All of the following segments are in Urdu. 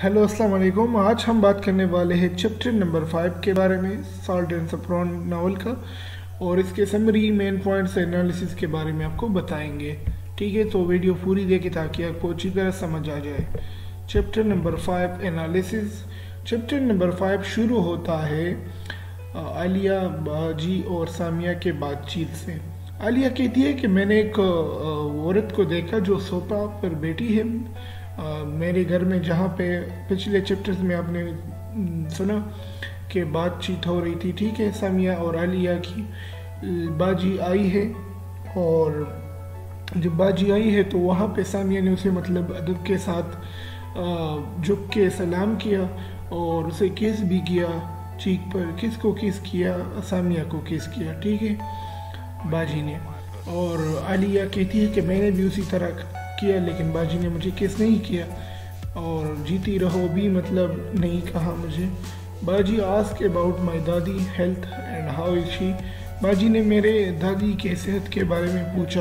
हेलो अस्सलाम वालेकुम। आज हम बात करने वाले हैं चैप्टर नंबर 5 के बारे में, सॉल्ट एंड सैफरन नावल का, और इसके समरी मेन पॉइंट्स एनालिसिस के बारे में आपको बताएंगे। ठीक है, तो वीडियो पूरी देखिए ताकि आपको अच्छी तरह समझ आ जाए। Chapter number 5 analysis. Chapter number 5 शुरू होता है आलिया, बाजी और सामिया के बातचीत से। आलिया कहती है कि मैंने एक औरत को देखा जो सोफा पर बैठी है मेरे घर में, जहाँ पे पिछले चैप्टर्स में आपने सुना कि बातचीत हो रही थी। ठीक है, सामिया और आलिया की। बाजी आई है और जब बाजी आई है तो वहाँ पे सामिया ने उसे मतलब अदब के साथ झुक के सलाम किया और उसे किस भी किया चीख पर। किसको किस किया? सामिया को किस किया। ठीक है, बाजी ने। और आलिया कहती है कि मैंने भी उसी तरह किया, लेकिन बाजी ने मुझे किस नहीं किया और जीती रहो भी मतलब नहीं कहा मुझे। बाजी आस्क अबाउट माय दादी health and how is she. बाजी ने मेरे दादी के सेहत के बारे में पूछा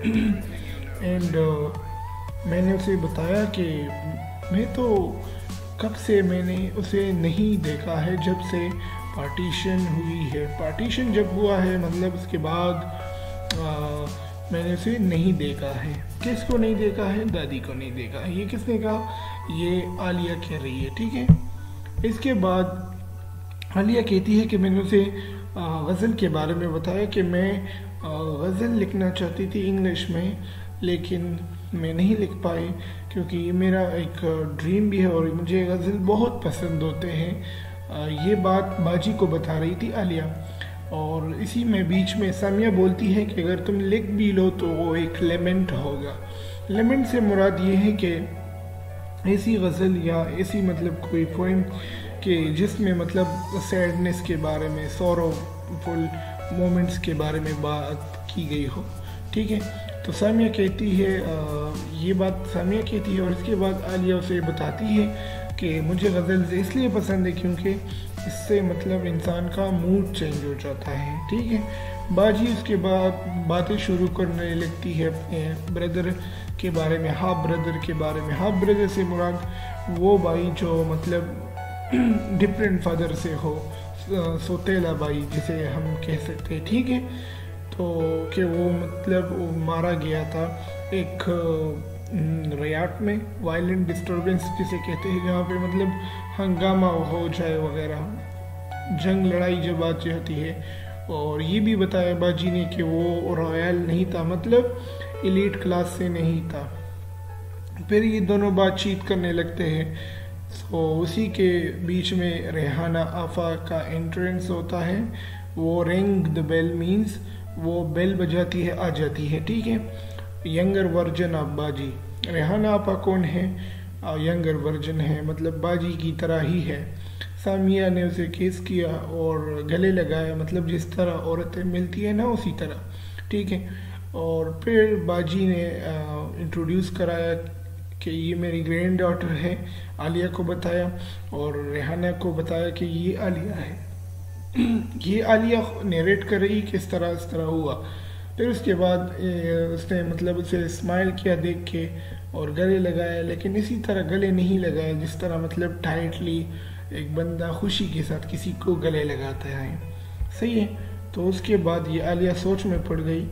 एंड मैंने उसे बताया कि मैं तो कब से मैंने उसे नहीं देखा है, जब से पार्टीशन हुई है। पार्टीशन जब हुआ है मतलब उसके बाद मैंने उसे नहीं देखा है। किसको नहीं देखा है? दादी को नहीं देखा है। ये किसने कहा? ये आलिया कह रही है। ठीक है, इसके बाद आलिया कहती है कि मैंने उसे गज़ल के बारे में बताया कि मैं गज़ल लिखना चाहती थी इंग्लिश में, लेकिन मैं नहीं लिख पाई क्योंकि ये मेरा एक ड्रीम भी है और मुझे गज़ल बहुत पसंद होते हैं। ये बात बाजी को बता रही थी आलिया। और इसी में बीच में सामिया बोलती है कि अगर तुम लिख भी लो तो वो एक लेमेंट होगा। लेमेंट से मुराद ये है कि ऐसी गज़ल या ऐसी मतलब कोई पोइम कि जिसमें मतलब सैडनेस के बारे में, सॉरोफुल मोमेंट्स के बारे में बात की गई हो। ठीक है, तो सामिया कहती है ये बात सामिया कहती है और इसके बाद आलिया उसे बताती है कि मुझे गज़ल इसलिए पसंद है क्योंकि इससे मतलब इंसान का मूड चेंज हो जाता है। ठीक है, बाजी उसके बाद बातें शुरू करने लगती है अपने ब्रदर के बारे में, हाफ ब्रदर के बारे में। हाफ ब्रदर से मुराद वो भाई जो मतलब डिफरेंट फादर से हो, सोतेला भाई जिसे हम कह सकते हैं। ठीक है, तो कि वो मतलब वो मारा गया था एक रियाट में, वायलेंट डिस्टर्बेंस जिसे कहते हैं, जहाँ पे मतलब हंगामा हो जाए वगैरह, जंग लड़ाई जब आ जाती है। और ये भी बताया बाजी ने कि वो रॉयल नहीं था, मतलब एलीट क्लास से नहीं था। फिर ये दोनों बातचीत करने लगते हैं। तो उसी के बीच में रेहाना आफा का एंट्रेंस होता है। वो रिंग द बेल मीन्स वो बेल बजाती है, आ जाती है। ठीक है, यंगर वर्जन ऑफ बाजी। रेहाना आपा कौन है? यंगर वर्जन है, मतलब बाजी की तरह ही है। सामिया ने उसे किस किया और गले लगाया, मतलब जिस तरह औरतें मिलती है ना उसी तरह। ठीक है, और फिर बाजी ने इंट्रोड्यूस कराया कि ये मेरी ग्रैंड डॉटर है, आलिया को बताया, और रेहाना को बताया कि ये आलिया है। ये आलिया नरेट कर रही किस तरह इस तरह हुआ। फिर उसके बाद उसने मतलब उसे स्माइल किया देख के और गले लगाया, लेकिन इसी तरह गले नहीं लगाया जिस तरह मतलब टाइटली एक बंदा खुशी के साथ किसी को गले लगाता है। सही है, तो उसके बाद ये आलिया सोच में पड़ गई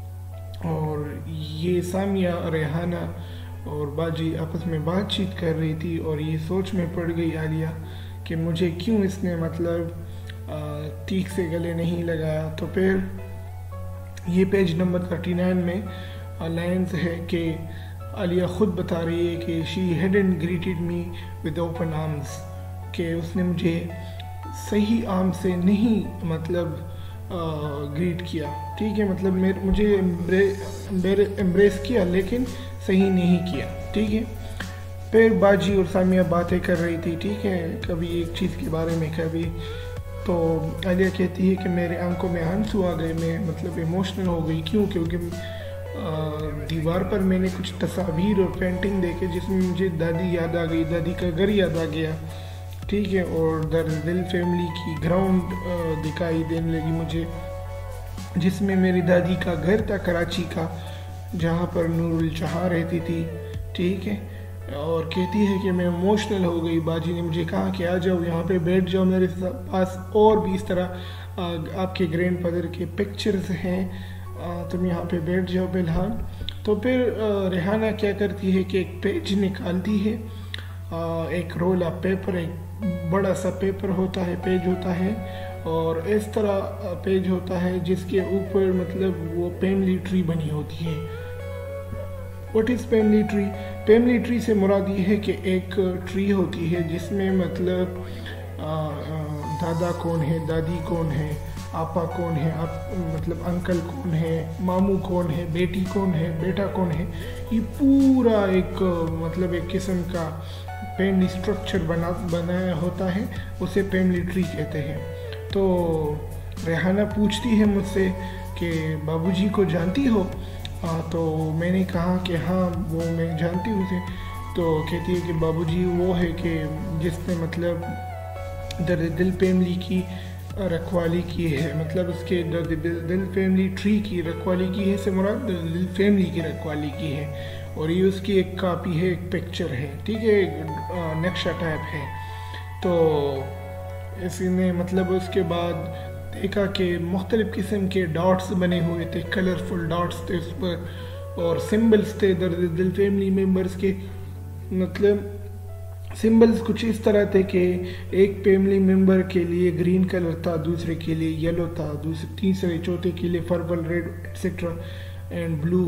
और ये सामिया, रेहाना और बाजी आपस में बातचीत कर रही थी और ये सोच में पड़ गई आलिया कि मुझे क्यों इसने मतलब ठीक से गले नहीं लगाया। तो फिर ये पेज नंबर 39 में लाइन्स है कि आलिया ख़ुद बता रही है कि she hadn't greeted me with open arms, कि उसने मुझे सही आर्म से नहीं मतलब ग्रीट किया। ठीक है, मतलब मुझे एम्ब्रेस किया लेकिन सही नहीं किया। ठीक है, फिर बाजी और सामिया बातें कर रही थी। ठीक है, कभी एक चीज़ के बारे में, कभी तो आलिया कहती है कि मेरे आंखों में आंसू आ गए, मैं मतलब इमोशनल हो गई। क्यों? क्योंकि दीवार पर मैंने कुछ तस्वीर और पेंटिंग देखे जिसमें मुझे दादी याद आ गई, दादी का घर याद आ गया। ठीक है, और दिल फैमिली की ग्राउंड दिखाई देने लगी मुझे, जिसमें मेरी दादी का घर था कराची का, जहाँ पर नूरुल जहाँ रहती थी। ठीक है, اور کہتی ہے کہ میں ایموشنل ہو گئی، باجی نے مجھے کہا کہ آ جاؤ یہاں پہ بیٹھ جاؤ میرے پاس، اور بھی اس طرح آپ کے گرینڈ فادر کے پکچرز ہیں، تم یہاں پہ بیٹھ جاؤ فی الحال۔ تو پھر ریحانہ کیا کرتی ہے کہ ایک پیج نکالتی ہے، ایک رول آف پیپر، ایک بڑا سا پیپر ہوتا ہے، پیج ہوتا ہے، اور اس طرح پیج ہوتا ہے جس کے اوپر مطلب وہ فیملی ٹری بنی ہوتی ہے۔ What is family tree? Family tree سے مراد یہ ہے کہ ایک ٹری ہوتی ہے جس میں مطلب دادا کون ہے، دادی کون ہے، آپا کون ہے، مطلب انکل کون ہے، ماموں کون ہے، بیٹی کون ہے، بیٹا کون ہے، یہ پورا ایک مطلب ایک قسم کا فیملی اسٹرکچر بنایا ہوتا ہے، اسے فیملی ٹری کہتے ہیں۔ تو ریحانہ پوچھتی ہے مجھ سے کہ بابو جی کو جانتی ہو؟ تو میں نے کہا کہ ہاں وہ میں جانتی ہوں اسے۔ تو کہتی ہے کہ بابو جی وہ ہے کہ جس نے مطلب درد دل فیملی کی رکھوالی کی ہے، مطلب اس کے درد دل فیملی ٹری کی رکھوالی کی ہے، سے مراد درد دل فیملی کی رکھوالی کی ہے، اور یہ اس کی ایک کاپی ہے، ایک پکچر ہے، ٹھیک ہے، ایک نقشہ ٹائپ ہے۔ تو اس نے مطلب اس کے بعد دیکھا کہ مختلف قسم کے ڈاٹس بنے ہوئے تھے، کلرفل ڈاٹس تھے اس پر، اور سمبلز تھے درد دل فیملی ممبرز کے، مطلب سمبلز کچھ اس طرح تھے کہ ایک فیملی ممبر کے لیے گرین کلر تھا، دوسرے کے لیے یلو تھا، تیسرے چوتھے کے لیے purple, red etcetera and blue.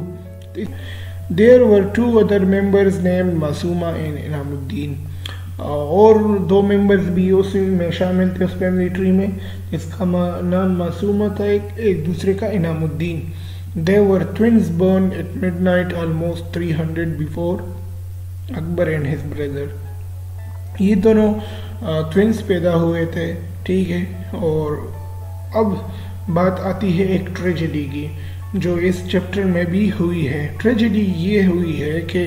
There were two other members named Masooma and انعام الدین، اور دو ممبرز بھی اس میں شامل تھے اس فیملی ٹری میں، جس کا نام معصومہ تھا، ایک دوسرے کا انعام الدین۔ They were twins born at midnight almost 300 before Akbar and his brother۔ یہ دونوں ٹوینس پیدا ہوئے تھے، ٹھیک ہے، اور اب بات آتی ہے ایک ٹریجڈی کی جو اس چیپٹر میں بھی ہوئی ہے۔ ٹریجڈی یہ ہوئی ہے کہ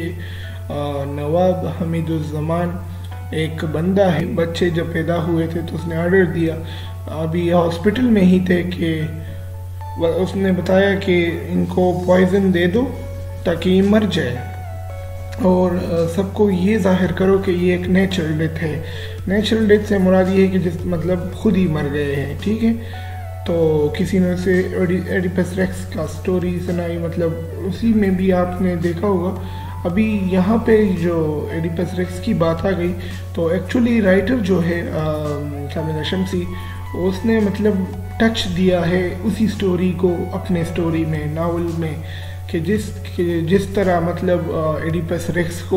نواب حمید الزمان ایک بندہ ہے، بچے جب پیدا ہوئے تھے تو اس نے آرڈر دیا، ابھی ہاسپٹل میں ہی تھے کہ اس نے بتایا کہ ان کو پوائزن دے دو تاکہ یہ مر جائے، اور سب کو یہ ظاہر کرو کہ یہ ایک نیچرل ڈیتھ ہے۔ نیچرل ڈیتھ سے مراد یہ ہے کہ جس مطلب خود ہی مر گئے ہیں، ٹھیک ہے۔ تو کسی نے اسے ایڈیپس ریکس کا سٹوری سنائی، مطلب اسی میں بھی آپ نے دیکھا ہوگا۔ ابھی یہاں پہ جو ایڈیپس ریکس کی بات آ گئی تو ایکچولی رائٹر جو ہے کاملہ شمسی، اس نے مطلب ٹچ دیا ہے اسی سٹوری کو اپنے سٹوری میں، ناول میں، کہ جس طرح مطلب ایڈیپس ریکس کو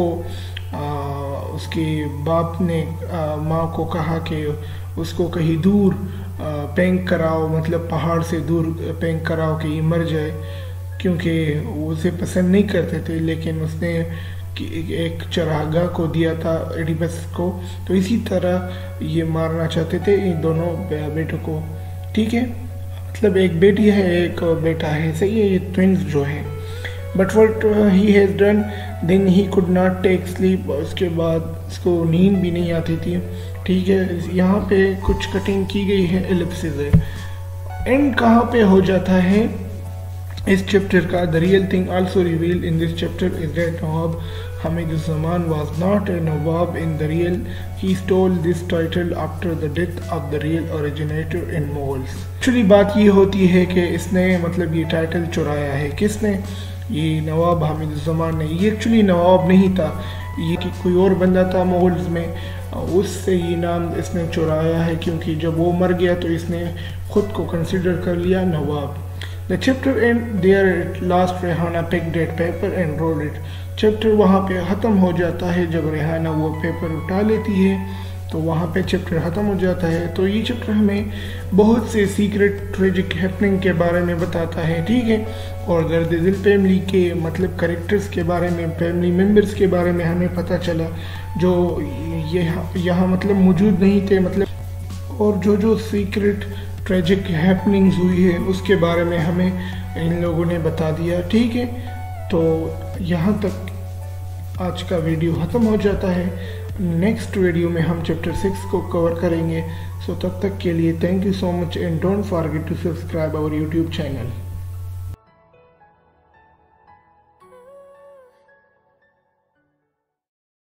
اس کے باپ نے ماں کو کہا کہ اس کو کہیں دور پینک کراؤ، مطلب پہاڑ سے دور پینک کراؤ کہ یہ مر جائے، کیونکہ وہ اسے پسند نہیں کرتے تھے، لیکن اس نے ایک چراگاہ کو دیا تھا ایڈیپس کو، تو اسی طرح یہ مارنا چاہتے تھے ان دونوں بیٹوں کو، ٹھیک ہے، مطلب ایک بیٹی ہے ایک بیٹا ہے، صحیح ہے، یہ ٹوینز جو ہیں۔ But what he has done, then he could not take sleep، اس کے بعد اس کو نیند بھی نہیں آتی تھی، ٹھیک ہے۔ یہاں پہ کچھ کٹنگ کی گئی ہے، ایلپسز ہے۔ اینڈ کہاں پہ ہو جاتا ہے اس چیپٹر کا؟ The real thing also revealed in this chapter is that Nawab Hamid Zaman was not a Nawab in the real. He stole this title after the death of the real originator in Mughals۔ Actually بات یہ ہوتی ہے کہ اس نے مطلب یہ ٹائٹل چرایا ہے، کس نے؟ یہ نواب حامد الزمان نے۔ یہ ایکچولی نواب نہیں تھا، یہ کوئی اور بندہ تھا مغلز میں، اس سے یہ نام اس نے چرایا ہے، کیونکہ جب وہ مر گیا تو اس نے خود کو کنسیڈر کر لیا Nawab. The chapter end there at last۔ Rehana picked that paper and wrote it۔ Chapter وہاں پہ ختم ہو جاتا ہے، جب ریحانہ وہ پیپر اٹھا لیتی ہے تو وہاں پہ چیپٹر ختم ہو جاتا ہے۔ تو یہ چیپٹر ہمیں بہت سے سیکرٹ ٹریجک ہیپننگ کے بارے میں بتاتا ہے، ٹھیک ہے، اور درد دل فیملی کے مطلب کریکٹرز کے بارے میں، فیملی ممبرز کے بارے میں ہمیں پتہ چلا جو یہاں مطلب موجود نہیں تھے، مطلب، اور جو سیکرٹ ٹریجک ہیپننگز ہوئی ہے اس کے بارے میں ہمیں ان لوگوں نے بتا دیا، ٹھیک ہے۔ تو یہاں تک آج کا ویڈیو ختم ہو جاتا ہے۔ نیکسٹ ویڈیو میں ہم چیپٹر 6 کو کور کریں گے۔ سو تب تک کے لیے thank you so much and don't forget to subscribe our YouTube channel.